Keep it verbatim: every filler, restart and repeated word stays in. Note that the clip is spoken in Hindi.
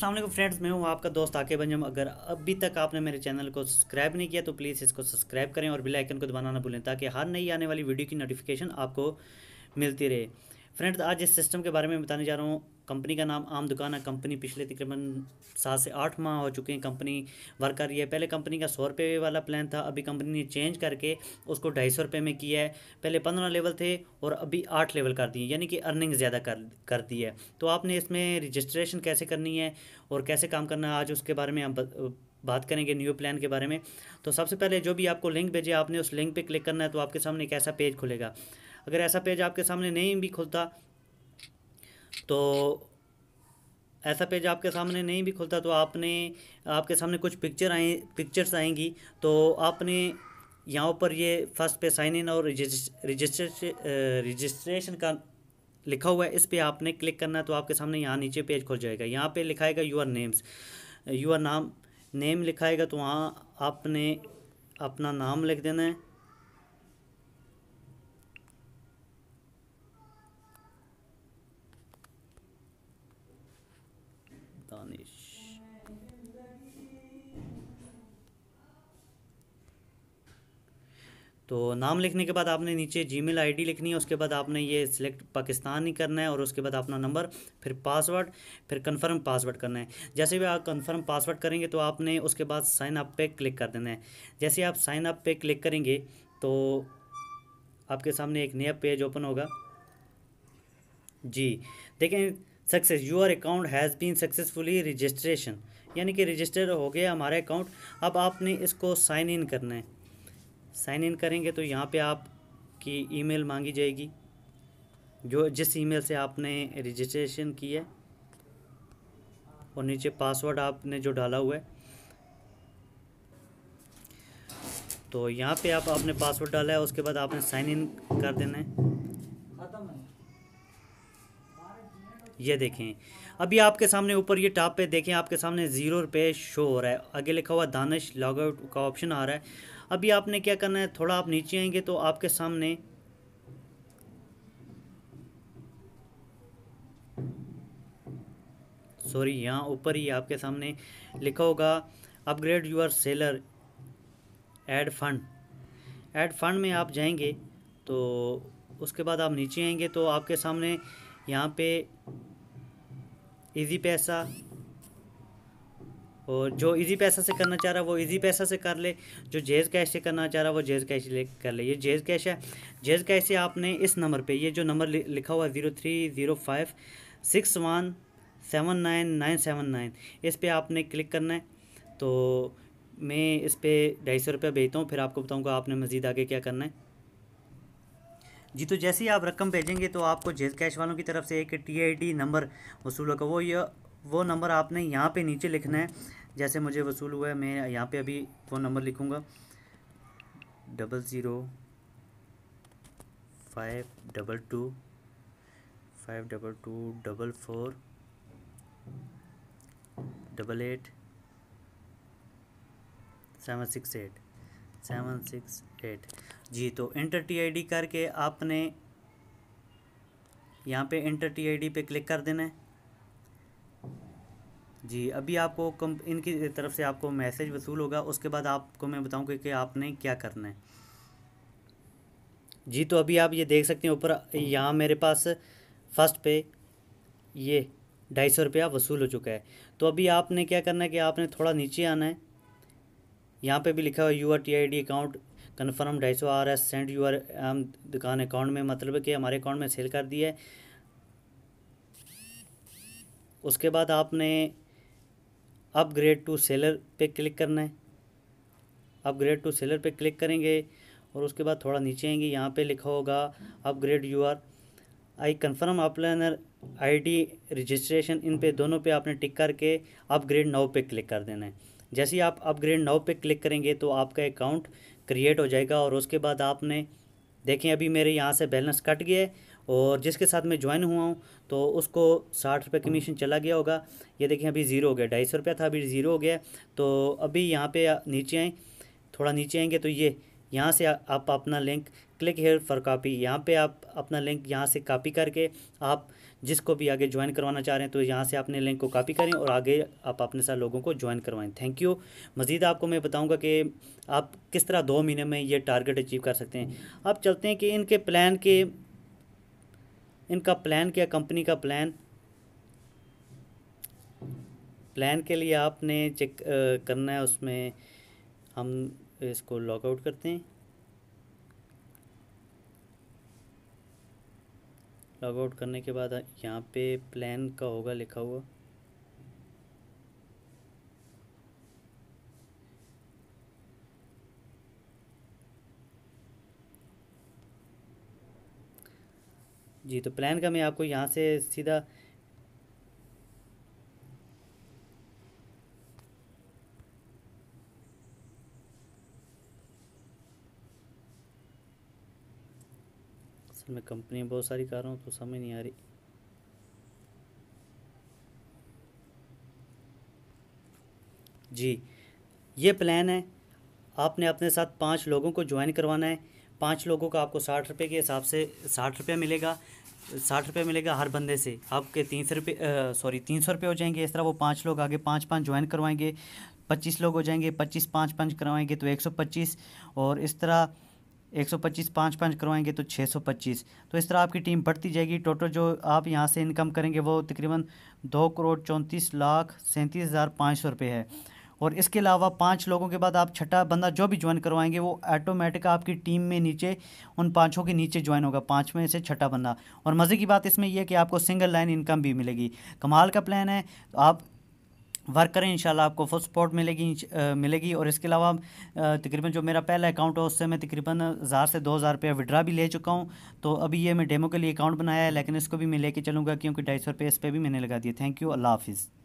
अस्सलाम वालेकुम फ्रेंड्स, मैं हूं आपका दोस्त आकिब अंजम। अगर अभी तक आपने मेरे चैनल को सब्सक्राइब नहीं किया तो प्लीज़ इसको सब्सक्राइब करें और बेल आइकन को दबाना ना भूलें ताकि हर नई आने वाली वीडियो की नोटिफिकेशन आपको मिलती रहे। फ्रेंड्स, आज इस सिस्टम के बारे में बताने जा रहा हूँ। कंपनी का नाम आम दुकान है। कंपनी पिछले तकरीबन सात से आठ माह हो चुके हैं कंपनी वर्क कर रही है। पहले कंपनी का सौ रुपये वाला प्लान था, अभी कंपनी ने चेंज करके उसको ढाई सौ रुपये में किया है। पहले पंद्रह लेवल थे और अभी आठ लेवल कर दिए, यानी कि अर्निंग ज़्यादा कर कर दी है। तो आपने इसमें रजिस्ट्रेशन कैसे करनी है और कैसे काम करना है, आज उसके बारे में हम बात करेंगे, न्यू प्लान के बारे में। तो सबसे पहले जो भी आपको लिंक भेजे, आपने उस लिंक पे क्लिक करना है तो आपके सामने एक ऐसा पेज खुलेगा। अगर ऐसा पेज आपके सामने नहीं भी खुलता तो ऐसा पेज आपके सामने नहीं भी खुलता तो आपने आपके सामने कुछ पिक्चर आए पिक्चर्स आएंगी। तो आपने यहाँ पर ये फर्स्ट पे साइन इन और रजिस्ट्रेशन रजिस्ट्रेशन का लिखा हुआ है, इस पे आपने क्लिक करना है तो आपके सामने यहाँ नीचे पेज खुल जाएगा। यहाँ पे लिखाएगा यूर नेम्स, यूर नाम नेम लिखाएगा तो वहाँ आपने अपना नाम लिख देना है। दानिश। तो नाम लिखने के बाद आपने नीचे जीमेल आईडी लिखनी है। उसके बाद आपने ये सिलेक्ट पाकिस्तान ही करना है और उसके बाद अपना नंबर, फिर पासवर्ड, फिर कंफर्म पासवर्ड करना है। जैसे भी आप कंफर्म पासवर्ड करेंगे तो आपने उसके बाद साइन अप पे क्लिक कर देना है। जैसे आप साइन अप पे क्लिक करेंगे तो आपके सामने एक नया पेज ओपन होगा। जी देखें, success your account has been successfully registration, यानी कि रजिस्टर हो गया हमारा अकाउंट। अब आपने इसको साइन इन करना है। साइन इन करेंगे तो यहाँ पे आपकी ईमेल मांगी जाएगी, जो जिस ईमेल से आपने रजिस्ट्रेशन की है, और नीचे पासवर्ड आपने जो डाला हुआ है। तो यहाँ पे आप आपने पासवर्ड डाला है, उसके बाद आपने साइन इन कर देना है। ये देखें, अभी आपके सामने ऊपर ये टॉप पे देखें, आपके सामने ज़ीरो रुपये शो हो रहा है। आगे लिखा हुआ दानिश लॉग आउट का ऑप्शन आ रहा है। अभी आपने क्या करना है, थोड़ा आप नीचे आएंगे तो आपके सामने सॉरी यहाँ ऊपर ही आपके सामने लिखा होगा upgrade your seller add fund. Add fund में आप जाएंगे तो उसके बाद आप नीचे आएंगे तो आपके सामने यहाँ पे इजी पैसा, और जो इजी पैसा से करना चाह रहा है वो इजी पैसा से कर ले, जो जेज़ कैश से करना चाह रहा है वो जेज़ कैश ले कर ले। ये जेज़ कैश है। जेज़ कैश से आपने इस नंबर पे, ये जो नंबर लिखा हुआ है zero three zero five six one seven nine nine seven nine, इस पे आपने क्लिक करना है। तो मैं इस पर ढाई सौ रुपया भेजता हूँ, फिर आपको बताऊँगा आपने मज़ीद आगे क्या करना है। जी, तो जैसे ही आप रकम भेजेंगे तो आपको जेज़ कैश वालों की तरफ से एक टी आई डी नंबर वसूल होगा। वो ये वो नंबर आपने यहाँ पे नीचे लिखना है। जैसे मुझे वसूल हुआ है, मैं यहाँ पे अभी वो नंबर लिखूँगा double zero five double two five double two double four double eight seven six eight seven six eight. जी, तो इंटर टी आई डी करके आपने यहाँ पे इंटर टी आई डी पे क्लिक कर देना है। जी, अभी आपको कम इनकी तरफ से आपको मैसेज वसूल होगा। उसके बाद आपको मैं बताऊँगा कि आपने क्या करना है। जी, तो अभी आप ये देख सकते हैं ऊपर यहाँ मेरे पास फर्स्ट पे ये ढाई सौ रुपया वसूल हो चुका है। तो अभी आपने क्या करना है कि आपने थोड़ा नीचे आना है। यहाँ पे भी लिखा हुआ your T I D account confirm ढाई सौ आ रहा है, सेंड यूआर आम दुकान अकाउंट में, मतलब है कि हमारे अकाउंट में सेल कर दिया है। उसके बाद आपने अपग्रेड टू सेलर पे क्लिक करना है। अपग्रेड टू सेलर पे क्लिक करेंगे और उसके बाद थोड़ा नीचे आएंगे, यहाँ पे लिखा होगा upgrade your I confirm upliner ID registration. इन पे दोनों पे आपने टिक करके अपग्रेड नाउ पे क्लिक कर देना है। जैसे ही आप अपग्रेड नाउ पे क्लिक करेंगे तो आपका अकाउंट क्रिएट हो जाएगा। और उसके बाद आपने देखें, अभी मेरे यहाँ से बैलेंस कट गया है और जिसके साथ मैं ज्वाइन हुआ हूँ तो उसको साठ रुपये कमीशन चला गया होगा। ये देखें, अभी ज़ीरो हो गया, ढाई सौ रुपया था, अभी ज़ीरो हो गया। तो अभी यहाँ पे नीचे आएँ, थोड़ा नीचे आएंगे तो ये यहाँ से आ, आप अपना link click here for copy, यहाँ पे आप अपना लिंक यहाँ से कॉपी करके आप जिसको भी आगे ज्वाइन करवाना चाह रहे हैं तो यहाँ से अपने लिंक को कॉपी करें और आगे आप अपने साथ लोगों को ज्वाइन करवाएं। Thank you. मज़ीद आपको मैं बताऊंगा कि आप किस तरह दो महीने में ये टारगेट अचीव कर सकते हैं। अब चलते हैं कि इनके प्लान के इनका प्लान क्या, कंपनी का प्लान। प्लान के लिए आपने चेक करना है, उसमें हम इसको लॉग आउट करते हैं। लॉग आउट करने के बाद यहाँ पे प्लान का होगा लिखा हुआ, जी। तो प्लान का मैं आपको यहाँ से सीधा असल में कंपनी बहुत सारी कर रहा हूँ तो समझ नहीं आ रही। जी, ये प्लान है। आपने अपने साथ पाँच लोगों को ज्वाइन करवाना है। पाँच लोगों का आपको साठ रुपये के हिसाब से साठ रुपये मिलेगा। साठ रुपये मिलेगा हर बंदे से। आपके तीन सौ रुपये सॉरी तीन सौ रुपये हो जाएंगे। इस तरह वो पाँच लोग आगे पाँच पाँच ज्वाइन करवाएंगे, पच्चीस लोग हो जाएंगे, पच्चीस पाँच पाँच करवाएंगे तो एक सौ पच्चीस, और इस तरह एक सौ पच्चीस पाँच पाँच करवाएंगे तो छः सौ पच्चीस। तो इस तरह आपकी टीम बढ़ती जाएगी। टोटल जो आप यहाँ से इनकम करेंगे वो तकरीबन दो करोड़ चौंतीस लाख सैंतीस हज़ार पाँच सौ रुपये है। और इसके अलावा पाँच लोगों के बाद आप छठा बंदा जो भी ज्वाइन करवाएंगे वो ऑटोमेटिक आपकी टीम में नीचे उन पाँचों के नीचे ज्वाइन होगा, पाँच में से छठा बंदा। और मज़े की बात इसमें यह है कि आपको सिंगल लाइन इनकम भी मिलेगी। कमाल का प्लान है। आप वर्क करें, इंशाल्लाह आपको फुल सपोर्ट मिलेगी आ, मिलेगी। और इसके अलावा तकरीबन जो मेरा पहला अकाउंट है उससे मैं तकरीबन हज़ार से दो हज़ार रुपये विड्रा भी ले चुका हूँ। तो अभी ये मैं डेमो के लिए अकाउंट बनाया है, लेकिन इसको भी मैं लेके चलूँगा क्योंकि ढाई सौ रुपये इस पर भी मैंने लगा दिए। Thank you. अल्लाह हाफिज़।